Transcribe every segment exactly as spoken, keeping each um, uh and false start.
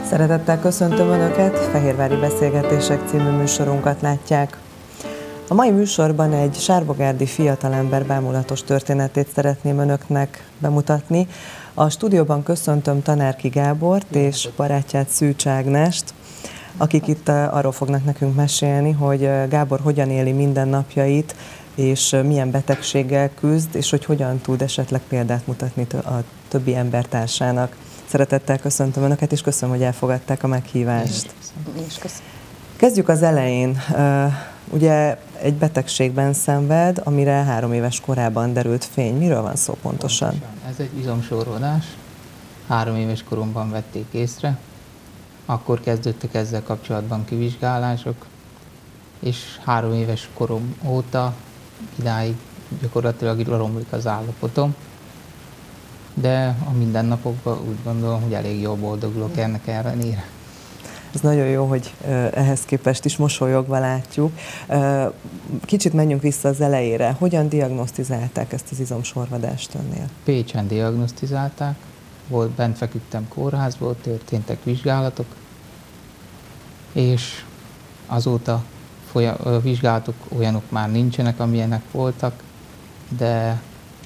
Szeretettel köszöntöm Önöket, Fehérvári Beszélgetések című műsorunkat látják. A mai műsorban egy sárvogárdi fiatalember bámulatos történetét szeretném Önöknek bemutatni. A stúdióban köszöntöm Tanárki Gábort és barátját Szűcs Ágnest, akik itt arról fognak nekünk mesélni, hogy Gábor hogyan éli mindennapjait, és milyen betegséggel küzd, és hogy hogyan tud esetleg példát mutatni a többi embertársának. Szeretettel köszöntöm Önöket, és köszönöm, hogy elfogadták a meghívást. Én is köszönöm. Kezdjük az elején. Ugye egy betegségben szenved, amire három éves korában derült fény. Miről van szó pontosan? pontosan. Ez egy izomsorvadás. Három éves koromban vették észre. Akkor kezdődtek ezzel kapcsolatban kivizsgálások, és három éves korom óta idáig gyakorlatilag romlik az állapotom. De a mindennapokban úgy gondolom, hogy elég jól boldogulok ennek ellenére. Ez nagyon jó, hogy ehhez képest is mosolyogva látjuk. Kicsit menjünk vissza az elejére. Hogyan diagnosztizálták ezt az izomsorvadást önnél? Pécsen diagnosztizálták, volt, bent feküdtem kórházból, történtek vizsgálatok, és azóta folyam, vizsgálatok olyanok már nincsenek, amilyenek voltak, de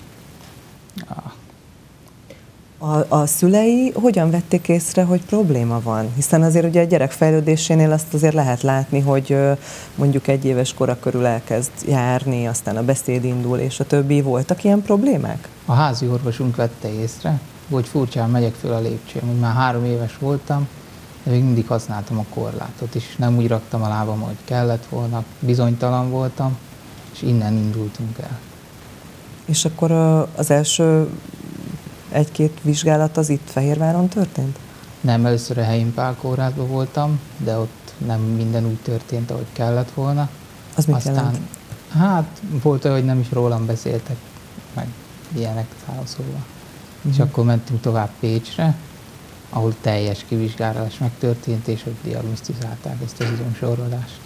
A, a szülei hogyan vették észre, hogy probléma van? Hiszen azért ugye a gyerek fejlődésénél azt azért lehet látni, hogy mondjuk egy éves kora körül elkezd járni, aztán a beszéd indul, és a többi. Voltak ilyen problémák? A házi orvosunk vette észre, hogy furcsán megyek föl a lépcsőn, hogy már három éves voltam, de még mindig használtam a korlátot, és nem úgy raktam a lábam, ahogy kellett volna, bizonytalan voltam, és innen indultunk el. És akkor az első egy-két vizsgálat az itt Fehérváron történt? Nem, először a Helyén Pál kórházban voltam, de ott nem minden úgy történt, ahogy kellett volna. Az mit Aztán, jelent? Hát volt olyan, hogy nem is rólam beszéltek, meg ilyenek szóval. Mm. És akkor mentünk tovább Pécsre, ahol teljes kivizsgálás megtörtént, és ott diagnosztizálták ezt az izomsorvadást.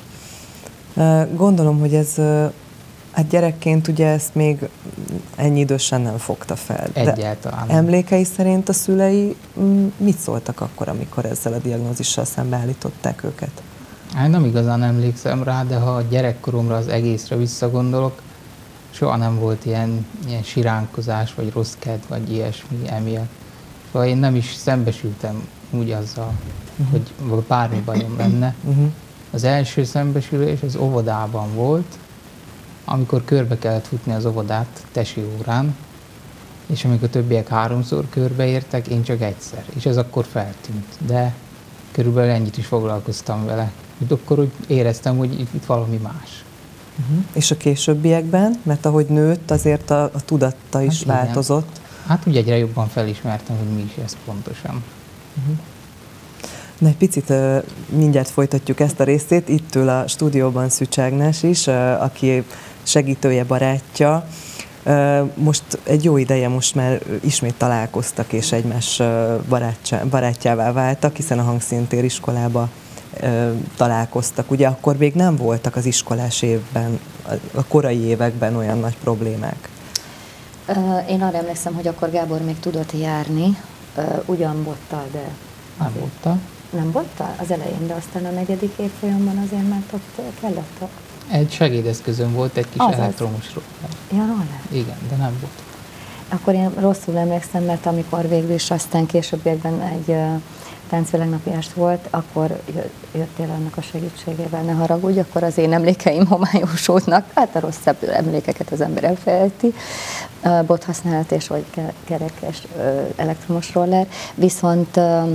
Gondolom, hogy ez hát gyerekként ugye ezt még ennyi idősen nem fogta fel. Egyáltalán. De emlékei szerint a szülei mit szóltak akkor, amikor ezzel a diagnózissal szembeállították őket? Hát nem igazán emlékszem rá, de ha a gyerekkoromra az egészre visszagondolok, soha nem volt ilyen, ilyen siránkozás, vagy rossz kedv, vagy ilyesmi emiatt. Szóval én nem is szembesültem úgy azzal, uh-huh. hogy bármi bajom lenne. Uh-huh. Az első szembesülés az óvodában volt, amikor körbe kellett futni az óvodát tesi órán, és amikor többiek háromszor körbeértek, én csak egyszer, és ez akkor feltűnt. De körülbelül ennyit is foglalkoztam vele. Úgy akkor úgy éreztem, hogy itt valami más. Uh-huh. És a későbbiekben, mert ahogy nőtt, azért a, a tudatta is hát változott. Igen. Hát úgy egyre jobban felismertem, hogy mi is ez pontosan. Uh-huh. Na, egy picit uh, mindjárt folytatjuk ezt a részét. Itt ül a stúdióban Szűcs Ágnes is, uh, aki segítője, barátja. Uh, most egy jó ideje most már ismét találkoztak, és egymás uh, barátjá, barátjává váltak, hiszen a Hangszíntér iskolába uh, találkoztak. Ugye akkor még nem voltak az iskolás évben, a korai években olyan nagy problémák. Uh, én arra emlékszem, hogy akkor Gábor még tudott járni, uh, ugyan bottal, de... Nem bottal. Nem bottal? Az elején, de aztán a negyedik évfolyamban azért már ott kellett a... Egy segédeszközön volt, egy kis Azaz. elektromos roller. Ja, roller? Igen, de nem volt. Akkor én rosszul emlékszem, mert amikor végül is aztán későbbiekben egy uh, táncvilágnapi est volt, akkor jöttél annak a segítségével, ne haragudj, akkor az én emlékeim homályosódnak, hát a rosszabb emlékeket az ember elfelejti, uh, bothasználat és vagy kerekes uh, elektromos roller, viszont uh,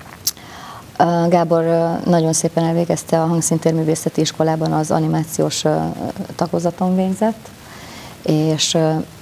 Gábor nagyon szépen elvégezte a Hangszíntér Művészeti Iskolában az animációs tagozaton végzett, és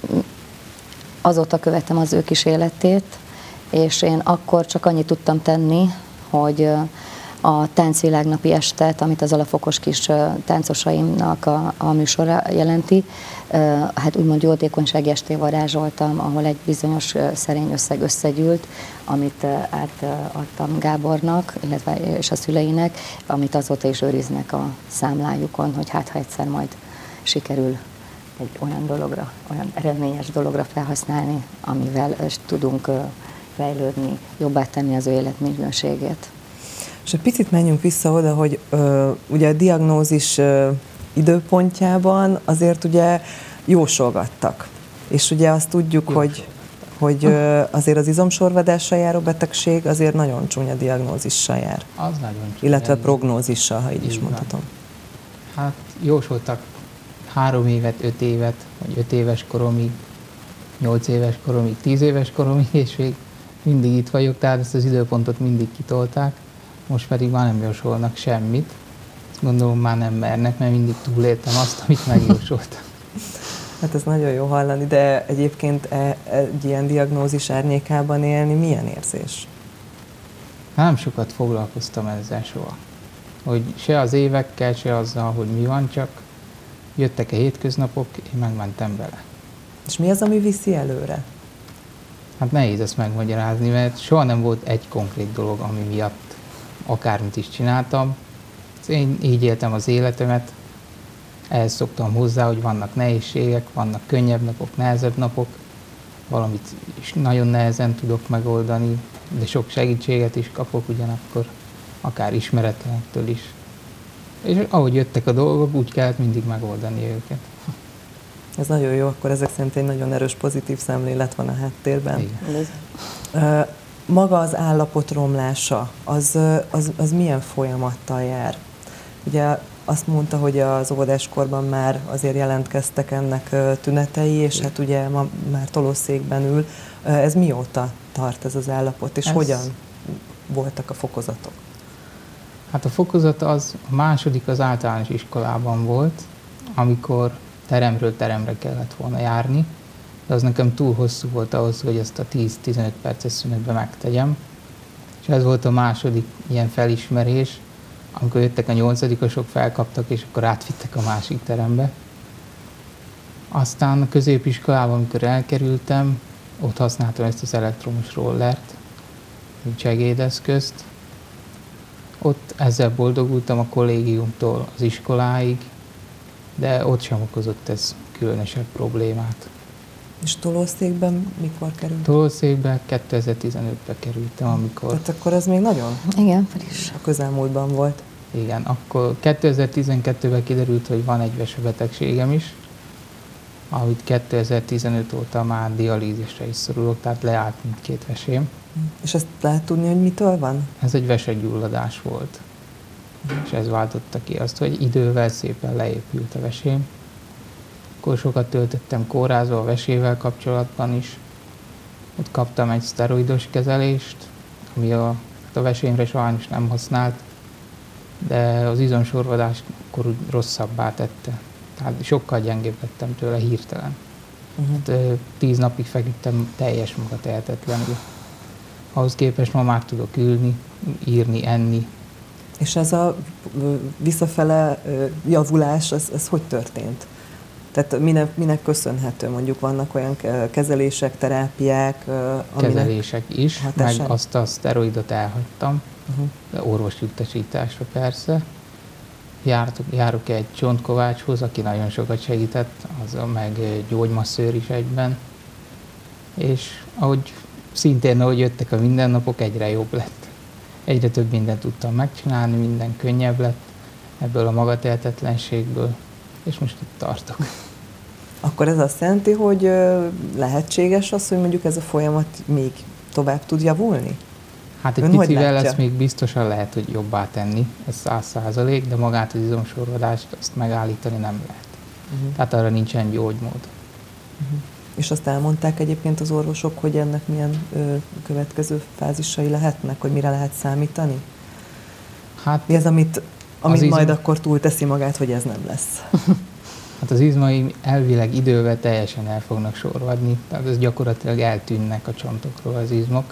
azóta követem az ő kis életét, és én akkor csak annyit tudtam tenni, hogy a táncvilágnapi estet, amit az alapfokos kis táncosaimnak a, a műsora jelenti, hát úgymond jótékonysági esté varázsoltam, ahol egy bizonyos szerény összeg összegyűlt, amit átadtam Gábornak, illetve és a szüleinek, amit azóta is őriznek a számlájukon, hogy hát ha egyszer majd sikerül egy olyan dologra, olyan eredményes dologra felhasználni, amivel tudunk fejlődni, jobbá tenni az ő életminőségét. És egy picit menjünk vissza oda, hogy ö, ugye a diagnózis ö, időpontjában azért ugye jósolgattak. És ugye azt tudjuk, Jó. hogy, hogy ö, azért az izomsorvadással járó betegség azért nagyon csúnya diagnózissal jár. Az nagyon csúnya. Illetve prognózissal, ha így, így is mondhatom. Hát jósoltak három évet, öt évet, vagy öt éves koromig, nyolc éves koromig, tíz éves koromig, és még mindig itt vagyok, tehát ezt az időpontot mindig kitolták, most pedig már nem jósolnak semmit. Ezt gondolom már nem mernek, mert mindig túléltem azt, amit megjósoltam. Hát ez nagyon jó hallani, de egyébként egy ilyen diagnózis árnyékában élni milyen érzés? Nem sokat foglalkoztam ezzel soha. Hogy se az évekkel, se azzal, hogy mi van, csak jöttek a hétköznapok, én megmentem bele. És mi az, ami viszi előre? Hát nehéz ezt megmagyarázni, mert soha nem volt egy konkrét dolog, ami miatt akármit is csináltam. Én így éltem az életemet, ehhez szoktam hozzá, hogy vannak nehézségek, vannak könnyebb napok, nehezebb napok, valamit is nagyon nehezen tudok megoldani, de sok segítséget is kapok ugyanakkor, akár ismeretlenektől is. És ahogy jöttek a dolgok, úgy kellett mindig megoldani őket. Ez nagyon jó, akkor ezek szerint egy nagyon erős pozitív szemlélet van a háttérben. Igen. Maga az állapot romlása, az, az, az milyen folyamattal jár? Ugye azt mondta, hogy az óvodáskorban már azért jelentkeztek ennek tünetei, és Igen. hát ugye ma már tolószékben ül. Ez mióta tart ez az állapot, és ez... hogyan voltak a fokozatok? Hát a fokozat az, a második az általános iskolában volt, amikor teremről teremre kellett volna járni, de az nekem túl hosszú volt ahhoz, hogy ezt a tíz-tizenöt perces szünetben megtegyem. És ez volt a második ilyen felismerés, amikor jöttek a nyolcadikosok, felkaptak, és akkor átvittek a másik terembe. Aztán a középiskolában, amikor elkerültem, ott használtam ezt az elektromos rollert, mint segédeszközt. Ott ezzel boldogultam a kollégiumtól az iskoláig, de ott sem okozott ez különösebb problémát. És tolószékben mikor került? Tolószékben kétezer-tizenötben kerültem, amikor... Tehát akkor ez még nagyon Igen, friss. A közelmúltban volt. Igen, akkor kétezer-tizenkettőben kiderült, hogy van egy vesebetegségem is, amit kétezer-tizenöt óta már dialízisre is szorulok, tehát leállt mindkét vesém. És ezt lehet tudni, hogy mitől van? Ez egy vesegyulladás volt. Uh-huh. És ez váltotta ki azt, hogy idővel szépen leépült a vesém. Akkor sokat töltöttem kórházba a vesével kapcsolatban is. Ott kaptam egy szteroidos kezelést, ami a, a vesémre sajnos nem használt, de az izomsorvadást akkor úgy rosszabbá tette. Tehát sokkal gyengébb lettem tőle hirtelen. Uh-huh. Hát, tíz napig feküdtem teljes magatehetetlenül. Ahhoz képest ma már tudok ülni, írni, enni. És ez a visszafele javulás, ez, ez hogy történt? Tehát minek, minek köszönhető? Mondjuk vannak olyan kezelések, terápiák, aminek kezelések is, hatásán... meg azt a szteroidot elhagytam, uh-huh. de orvosi utasításra persze. Jártok, járok egy csontkovácshoz, aki nagyon sokat segített, az meg gyógymasszőr is egyben. És ahogy szintén, ahogy jöttek a mindennapok, egyre jobb lett. Egyre több mindent tudtam megcsinálni, minden könnyebb lett ebből a magatehetetlenségből, és most itt tartok. Akkor ez azt jelenti, hogy lehetséges az, hogy mondjuk ez a folyamat még tovább tud javulni? Hát egy Ön picivel ezt még biztosan lehet, hogy jobbá tenni, ez száz százalék, de magát az izomsorvadást azt megállítani nem lehet. Uh-huh. Tehát arra nincsen gyógymód. Uh-huh. És azt elmondták egyébként az orvosok, hogy ennek milyen ö, következő fázisai lehetnek, hogy mire lehet számítani? Hát mi az, amit, amit izm... majd akkor túlteszi magát, hogy ez nem lesz? Hát az izmaim elvileg idővel teljesen el fognak sorvadni, tehát ez gyakorlatilag eltűnnek a csontokról az izmok,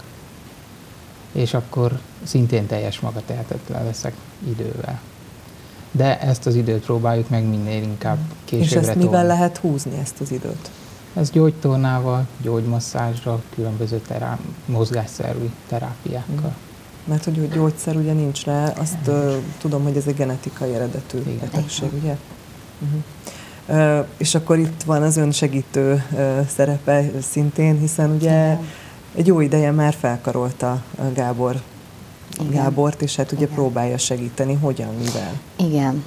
és akkor szintén teljes magatehetetlen leszek idővel. De ezt az időt próbáljuk meg minél inkább későbbre tolni. És ezt mivel lehet húzni, ezt az időt? Ez gyógytornával, gyógymasszázsra, különböző terá- mozgásszervi terápiákkal. Mm. Mert hogy gyógyszer ugye nincs rá, azt uh, tudom, hogy ez egy genetikai eredetű Igen. betegség, ugye? Uh-huh. Uh, és akkor itt van az ön segítő uh, szerepe szintén, hiszen ugye Egy jó ideje már felkarolta Gábor, Igen. Gábort, és hát ugye Igen. próbálja segíteni. Hogyan, mivel? Igen.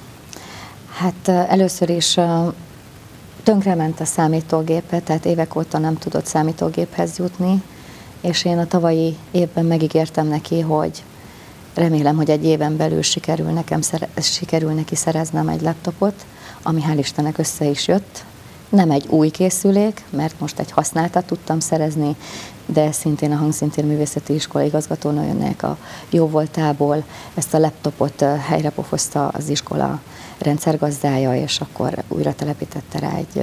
Hát először is tönkrement a számítógépe, tehát évek óta nem tudott számítógéphez jutni, és én a tavalyi évben megígértem neki, hogy remélem, hogy egy éven belül sikerül, nekem szere, sikerül neki szereznem egy laptopot, ami hál' Istennek össze is jött. Nem egy új készülék, mert most egy használtat tudtam szerezni, de szintén a Hangszíntér Művészeti Iskola igazgatónőjének a jó voltából ezt a laptopot helyrepofozta az iskola rendszergazdája, és akkor újra telepítette rá egy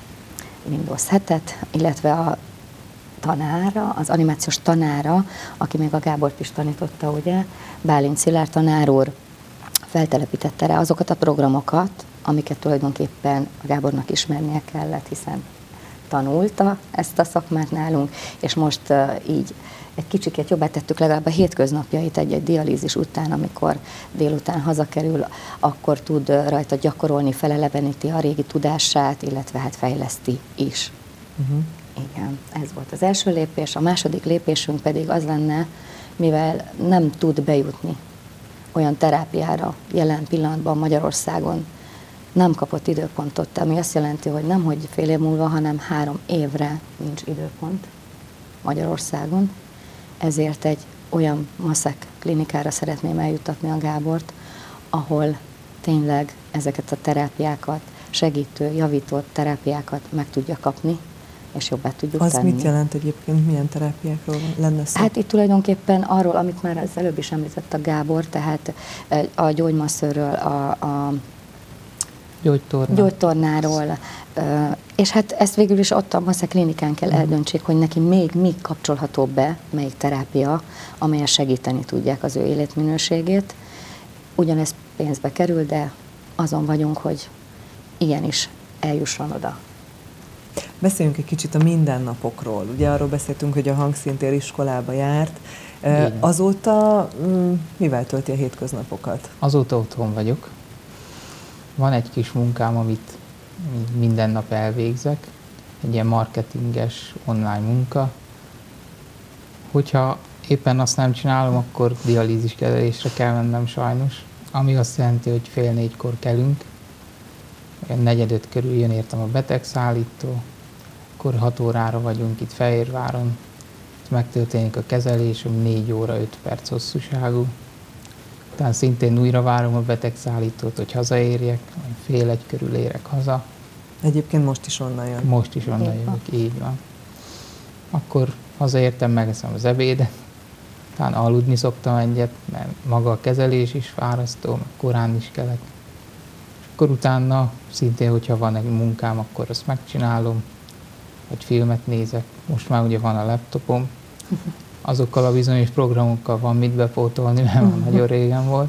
Windows hetet, illetve a tanára, az animációs tanára, aki még a Gábort is tanította, ugye, Bálint Szilárd tanár úr feltelepítette rá azokat a programokat, amiket tulajdonképpen a Gábornak ismernie kellett, hiszen tanulta ezt a szakmát nálunk, és most uh, így egy kicsikét jobbá tettük legalább a hétköznapjait egy-egy dialízis után, amikor délután hazakerül, akkor tud uh, rajta gyakorolni, feleleveníti a régi tudását, illetve hát fejleszti is. Uh-huh. Igen, ez volt az első lépés. A második lépésünk pedig az lenne, mivel nem tud bejutni olyan terápiára jelen pillanatban Magyarországon, nem kapott időpontot, ami azt jelenti, hogy nem hogy fél év múlva, hanem három évre nincs időpont Magyarországon. Ezért egy olyan maszek klinikára szeretném eljuttatni a Gábort, ahol tényleg ezeket a terápiákat, segítő, javító terápiákat meg tudja kapni, és jobbá tudjuk Az tenni. mit jelent egyébként, milyen terápiákról lenne szó? Hát itt tulajdonképpen arról, amit már az előbb is említett a Gábor, tehát a gyógymasszőről, a, a Gyógytorna. gyógytornáról, és hát ezt végül is ott a maszek klinikán kell eldöntsék, hogy neki még mi kapcsolható be, melyik terápia, amelyen segíteni tudják az ő életminőségét. Ugyanez pénzbe kerül, de azon vagyunk, hogy igenis eljusson oda. Beszéljünk egy kicsit a mindennapokról. Ugye arról beszéltünk, hogy a Hangszíntér iskolába járt. Igen. Azóta mm, mivel tölti a hétköznapokat? Azóta otthon vagyok. Van egy kis munkám, amit minden nap elvégzek. Egy ilyen marketinges online munka. Hogyha éppen azt nem csinálom, akkor dialízis kezelésre kell mennem sajnos. Ami azt jelenti, hogy fél négykor kelünk. Olyan negyed öt körül jön értem a betegszállító. Akkor hat órára vagyunk itt Fehérváron. Itt megtörténik a kezelés, ami négy óra öt perc hosszúságú. Utána szintén újra várom a betegszállítót, hogy hazaérjek, fél egy körül érek haza. Egyébként most is onnan jön. Most is onnan jövök, így van. Akkor hazaértem, megeszem az ebédet, utána aludni szoktam egyet, mert maga a kezelés is fárasztó, meg korán is kelek. És akkor utána szintén, hogyha van egy munkám, akkor azt megcsinálom, vagy filmet nézek. Most már ugye van a laptopom, azokkal a bizonyos programokkal van mit bepótolni, mert már nagyon régen volt.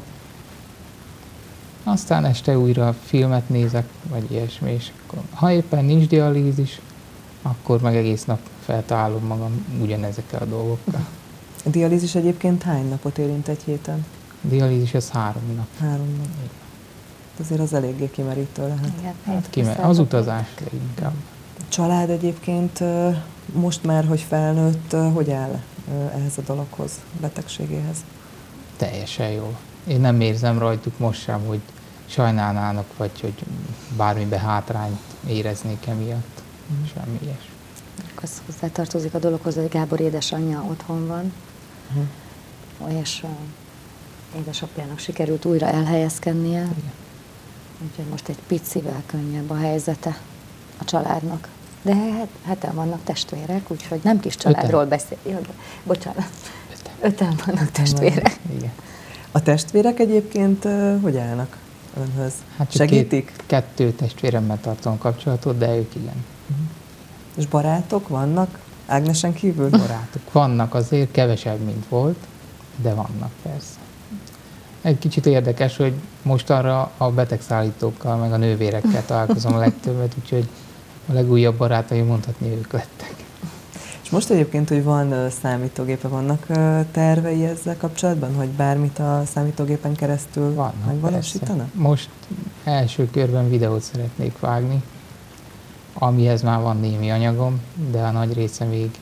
Aztán este újra filmet nézek, vagy ilyesmi, és akkor, ha éppen nincs dialízis, akkor meg egész nap feltalálom magam ugyanezekkel a dolgokkal. A dialízis egyébként hány napot érint egy héten? A dialízis ez három nap. Három nap. Azért az eléggé kimerítő lehet. Igen, Hát kimer- az utazás inkább. A család egyébként most már, hogy felnőtt, hogy áll ehhez a dologhoz, a betegségéhez? Teljesen jó. Én nem érzem rajtuk most sem, hogy sajnálnának, vagy hogy bármibe hátrányt éreznék emiatt. Mm. Semmi ilyes. Az hozzátartozik a dologhoz, hogy Gábor édesanyja otthon van, uh-huh. és uh, édesapjának sikerült újra elhelyezkednie, Igen. úgyhogy most egy picivel könnyebb a helyzete a családnak. De hát, hát el vannak testvérek, úgyhogy nem kis családról beszéljünk. Bocsánat. Öten. Öten vannak testvérek. Igen. A testvérek egyébként uh, hogy állnak önhöz? Hát segítik? Két, kettő testvéremmel tartom kapcsolatot, de ők igen. Uh-huh. És barátok vannak Ágnesen kívül? Barátok vannak azért, kevesebb, mint volt, de vannak persze. Egy kicsit érdekes, hogy most arra a betegszállítókkal, meg a nővérekkel találkozom a legtöbbet, úgyhogy a legújabb barátaim mondhatni ők lettek. És most egyébként, hogy van számítógépe, vannak tervei ezzel kapcsolatban, hogy bármit a számítógépen keresztül Vannak, megvalósítanak? persze. Most első körben videót szeretnék vágni, amihez már van némi anyagom, de a nagy része még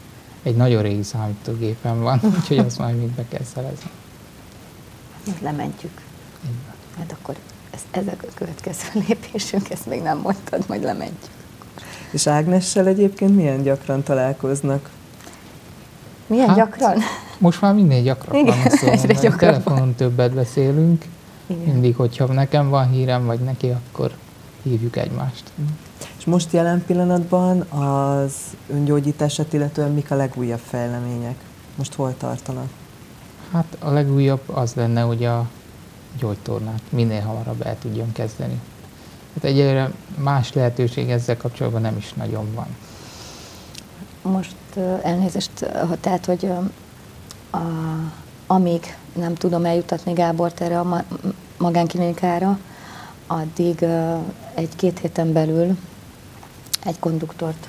egy nagyon régi számítógépem van, úgyhogy azt majd még be kell szerezni. Lementjük. Hát akkor ez, ez a következő lépésünk, ezt még nem mondtad, majd lementjük. És Ágnessel egyébként milyen gyakran találkoznak? Milyen hát, gyakran? Most már minél gyakrabban beszélünk. Telefonon többet beszélünk. Igen. Mindig, hogyha nekem van hírem, vagy neki, akkor hívjuk egymást. És most jelen pillanatban az öngyógyítását illetően mik a legújabb fejlemények? Most hol tartanak? Hát a legújabb az lenne, hogy a gyógytornát minél hamarabb el tudjon kezdeni. Hát egyelőre más lehetőség ezzel kapcsolatban nem is nagyon van. Most elnézést, tehát, hogy a, amíg nem tudom eljutatni Gábort erre a magánklinikára, addig egy-két héten belül egy konduktort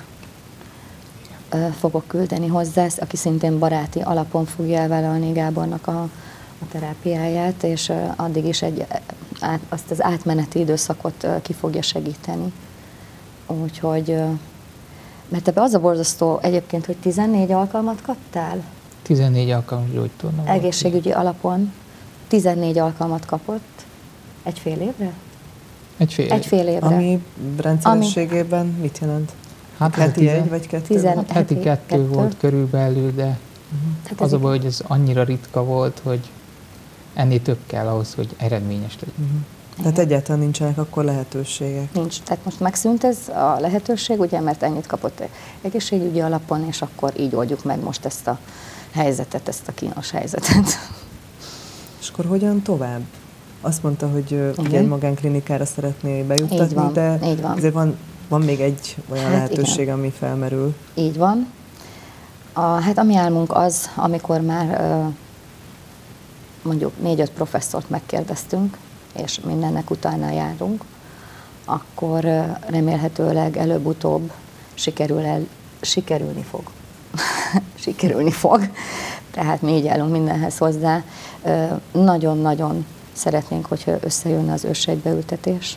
fogok küldeni hozzá, aki szintén baráti alapon fogja elvállalni Gábornak a, a terápiáját, és addig is egy, át, azt az átmeneti időszakot ki fogja segíteni. Úgyhogy, mert ebbe az a borzasztó egyébként, hogy tizennégy alkalmat kaptál? tizennégy alkalmas gyógytorna. Egészségügyi alapon tizennégy alkalmat kapott egy fél évre? Egy fél, egy fél évre. Ami rendszerességében Ami... mit jelent? Hát heti tizen... egy vagy kettő? Tizen... Hát heti kettő, kettő volt körülbelül, de uh-huh. az a baj, hogy ez annyira ritka volt, hogy ennél több kell ahhoz, hogy eredményes legyen. Uh-huh. Tehát egyáltalán nincsenek akkor lehetőségek? Nincs. Tehát most megszűnt ez a lehetőség, ugye, mert ennyit kapott egészségügyi alapon, és akkor így oldjuk meg most ezt a helyzetet, ezt a kínos helyzetet. És akkor hogyan tovább? Azt mondta, hogy ugye egy magánklinikára szeretné bejuttatni, így van, de így van. azért van, van még egy olyan hát lehetőség, igen. ami felmerül. Így van. A, hát a mi álmunk az, amikor már mondjuk négy-öt professzort megkérdeztünk, és mindennek utána járunk, akkor remélhetőleg előbb-utóbb sikerül el, sikerülni fog. sikerülni fog. Tehát mi így állunk mindenhez hozzá. Nagyon-nagyon szeretnénk, hogyha összejönne az őssejtbeültetés.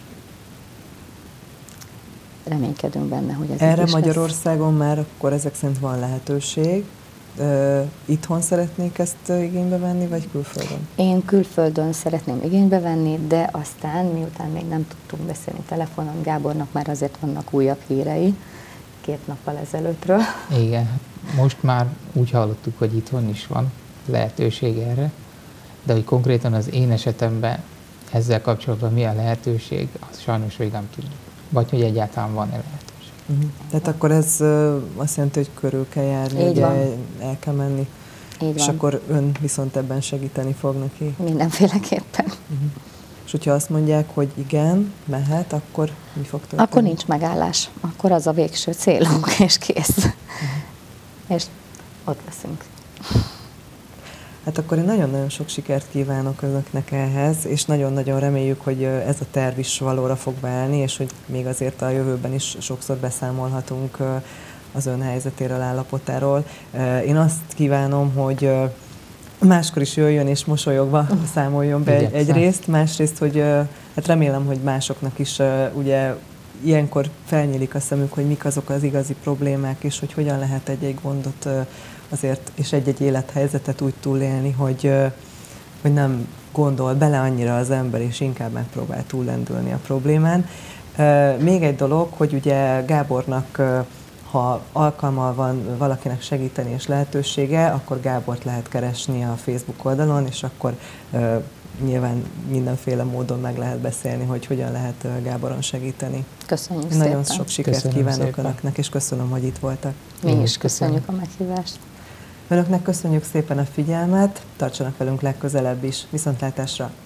Reménykedünk benne, hogy ez erre Magyarországon lesz. Már akkor ezek szerint van lehetőség. Uh, itthon szeretnék ezt igénybe venni, vagy külföldön? Én külföldön szeretném igénybe venni, de aztán, miután még nem tudtunk beszélni telefonon, Gábornak már azért vannak újabb hírei, két nappal ezelőttről. Igen, most már úgy hallottuk, hogy itthon is van lehetőség erre, de hogy konkrétan az én esetemben ezzel kapcsolatban mi a lehetőség, azt sajnos még nem tudjuk. Vagy hogy egyáltalán van-e lehetőség. Uh-huh. Tehát akkor ez uh, azt jelenti, hogy körül kell járni, ugye el kell menni. Így és van. akkor ön viszont ebben segíteni fog neki. Mindenféleképpen. Uh-huh. És hogyha azt mondják, hogy igen, mehet, akkor mi fog történni? Akkor nincs megállás. Akkor az a végső célunk, és kész. Uh-huh. És ott leszünk. Hát akkor én nagyon-nagyon sok sikert kívánok önöknek ehhez, és nagyon-nagyon reméljük, hogy ez a terv is valóra fog válni, és hogy még azért a jövőben is sokszor beszámolhatunk az ön helyzetéről, állapotáról. Én azt kívánom, hogy máskor is jöjjön és mosolyogva számoljon be egy, egyrészt, másrészt, hogy hát remélem, hogy másoknak is ugye ilyenkor felnyílik a szemük, hogy mik azok az igazi problémák, és hogy hogyan lehet egy-egy gondot azért, és egy-egy élethelyzetet úgy túlélni, hogy, hogy nem gondol bele annyira az ember, és inkább megpróbál túllendülni a problémán. Még egy dolog, hogy ugye Gábornak, ha alkalma van valakinek segíteni és lehetősége, akkor Gábort lehet keresni a Facebook oldalon, és akkor nyilván mindenféle módon meg lehet beszélni, hogy hogyan lehet Gáboron segíteni. Köszönjük Nagyon szépen. Nagyon sok sikert köszönöm kívánok szépen. önöknek, és köszönöm, hogy itt voltak. Mi is köszönjük a meghívást. Önöknek köszönjük szépen a figyelmet, tartsanak velünk legközelebb is. Viszontlátásra!